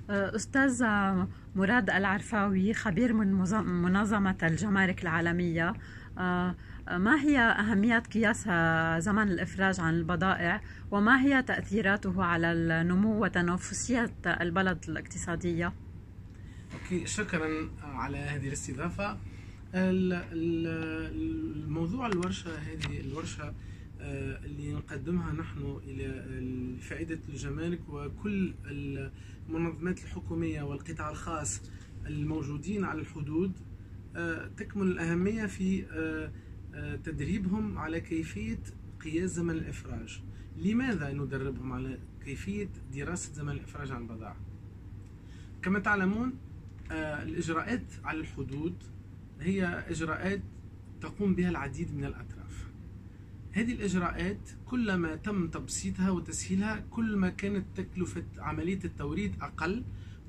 أستاذ مراد العرفاوي، خبير من منظمة الجمارك العالمية، ما هي أهمية قياس زمن الإفراج عن البضائع، وما هي تأثيراته على النمو وتنافسية البلد الاقتصادية؟ أوكي، شكرا على هذه الاستضافة. الموضوع هذه الورشة اللي نقدمها نحن إلى فائدة الجمارك وكل المنظمات الحكومية والقطاع الخاص الموجودين على الحدود، تكمن الأهمية في تدريبهم على كيفية قياس زمن الإفراج. لماذا ندربهم على كيفية دراسة زمن الإفراج عن البضائع؟ كما تعلمون، الإجراءات على الحدود هي إجراءات تقوم بها العديد من الأطراف. هذه الإجراءات كلما تم تبسيطها وتسهيلها كل ما كانت تكلفة عملية التوريد أقل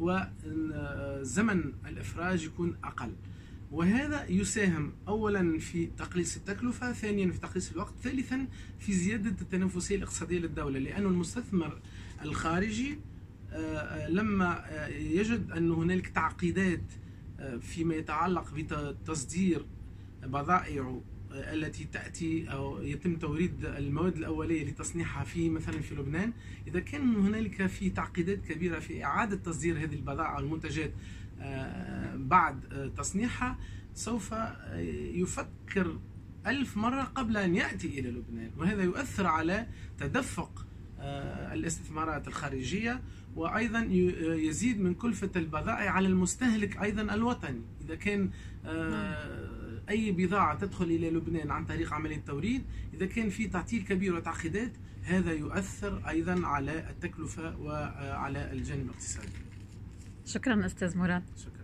وزمن الإفراج يكون أقل، وهذا يساهم أولا في تقليص التكلفة، ثانيا في تقليص الوقت، ثالثا في زيادة التنافسية الاقتصادية للدولة، لأن المستثمر الخارجي لما يجد أن هنالك تعقيدات فيما يتعلق بتصدير بضائع التي تأتي أو يتم توريد المواد الأولية لتصنيعها مثلا في لبنان، إذا كان هنالك في تعقيدات كبيرة في إعادة تصدير هذه البضائع والمنتجات بعد تصنيعها، سوف يفكر 1000 مرة قبل أن يأتي إلى لبنان، وهذا يؤثر على تدفق الاستثمارات الخارجية، وأيضا يزيد من كلفة البضائع على المستهلك أيضا الوطني. إذا كان أي بضاعة تدخل إلى لبنان عن طريق عملية توريد، إذا كان في تعطيل كبير وتعقيدات، هذا يؤثر أيضا على التكلفة وعلى الجانب الاقتصادي. شكرا أستاذ مراد. شكرا.